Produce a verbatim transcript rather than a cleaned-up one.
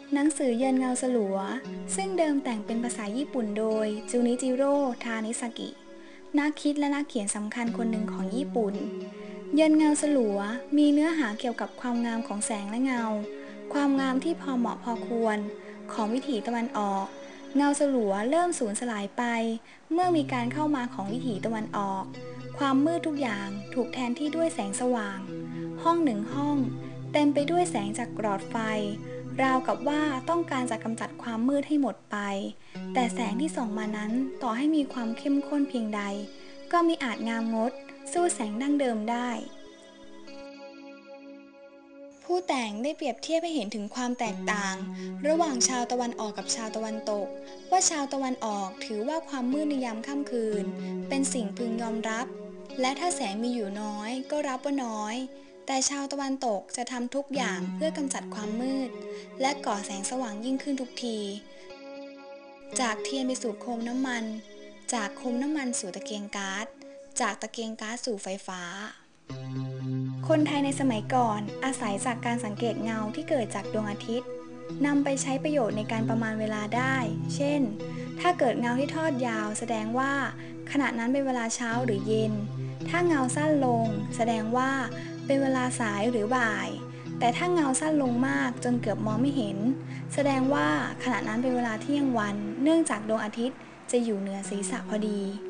หนังสือเยินเงาสลัวซึ่งเดิมแต่งเป็นภาษาญี่ปุ่นโดยจูนิจิโร่ ทานิซากิ นักคิดและนักเขียนสำคัญคนหนึ่งของญี่ปุ่น เยินเงาสลัวมีเนื้อหาเกี่ยวกับความงามของแสงและเงา ความงามที่พอเหมาะพอควรของวิถีตะวันออก เงาสลัวเริ่มสูญสลายไปเมื่อมีการเข้ามาของวิถีตะวันออก ความมืดทุกอย่างถูกแทนที่ด้วยแสงสว่าง ห้องหนึ่งห้องเต็มไปด้วยแสงจากหลอดไฟราวกับว่าต้องการจะกำจัดความมืดให้หมดไปแต่แสงที่ส่องมานั้นต่อให้มีความเข้มข้นเพียงใดก็มิอาจงามงดสู้แสงดั้งเดิมได้ผู้แต่งได้เปรียบเทียบให้เห็นถึงความแตกต่างระหว่างชาวตะวันออกกับชาวตะวันตกว่าชาวตะวันออกถือว่าความมืดในยามค่ำคืนเป็นสิ่งพึงยอมรับและถ้าแสงมีอยู่น้อยก็รับว่าน้อยแต่ชาวตะวันตกจะทำทุกอย่างเพื่อกำจัดความมืดและก่อแสงสว่างยิ่งขึ้นทุกทีจากเทียนไปสู่โคมน้ำมันจากโคมน้ำมันสู่ตะเกียงก๊าซจากตะเกียงก๊าซสู่ไฟฟ้าคนไทยในสมัยก่อนอาศัยจากการสังเกตเงาที่เกิดจากดวงอาทิตย์นำไปใช้ประโยชน์ในการประมาณเวลาได้เช่นถ้าเกิดเงาที่ทอดยาวแสดงว่าขณะนั้นเป็นเวลาเช้าหรือเย็นถ้าเงาสั้นลงแสดงว่าเป็นเวลาสายหรือบ่ายแต่ถ้าเงาสั้นลงมากจนเกือบมองไม่เห็นแสดงว่าขณะนั้นเป็นเวลาเที่ยงวันเนื่องจากดวงอาทิตย์จะอยู่เหนือศีรษะพอดี